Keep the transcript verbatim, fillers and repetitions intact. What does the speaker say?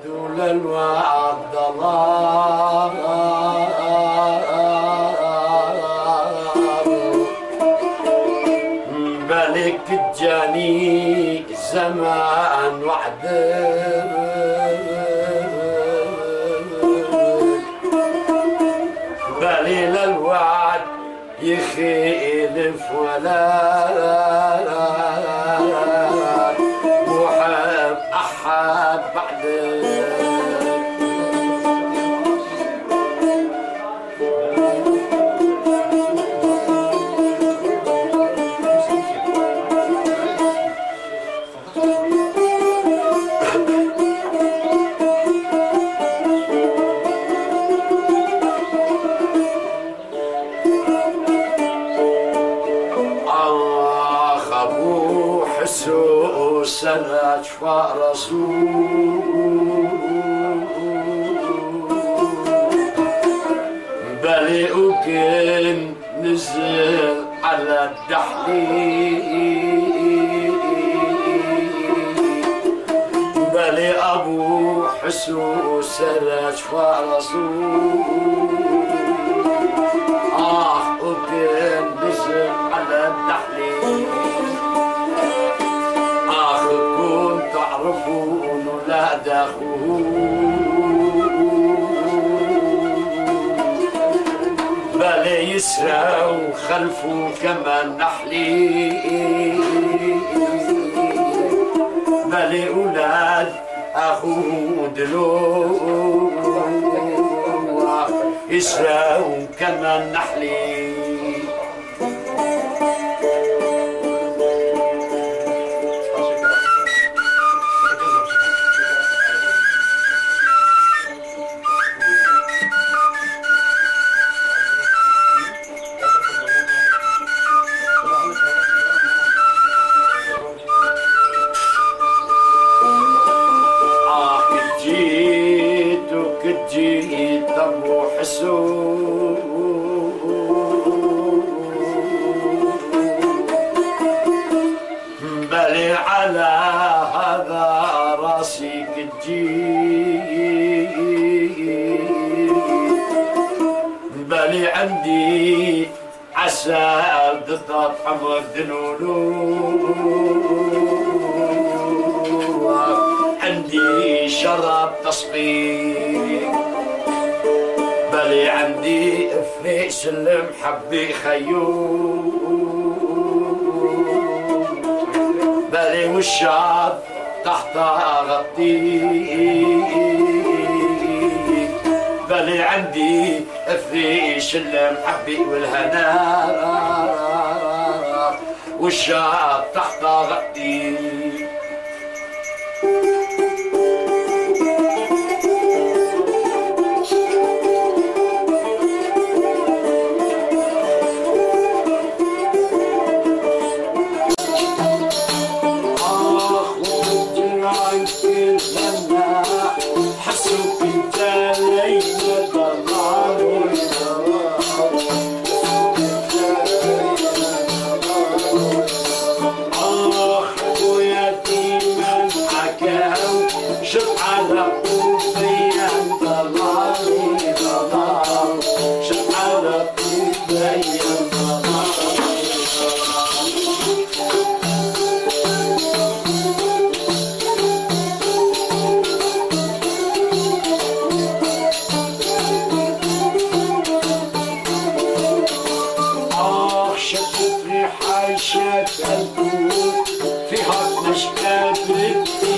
للوعد ضلال بالك تجاني زمان وعدك بالي للوعد يخيلف ولا محب أحد بعدك سنة شفاء رسول بالي وكن نزل على الدحليل بالي أبو حسو سنة شفاء رسول آه وكن نزل على الدحليل تعرفون ولاد اخوه بالي يسروا خلفوا كما نحلي بالي اولاد اخوه دلو يسروا كما نحلي جيت ابو حسون بالي على هذا راسي كتجيت بالي عندي عسى ضد حمر دلولو عندي شرب تصفيق بالي عندي افريس المحبي خيوم بالي والشعب تحت غطي بالي عندي افريس المحبي والهنا والشعب تحت غطي فيها مشكلة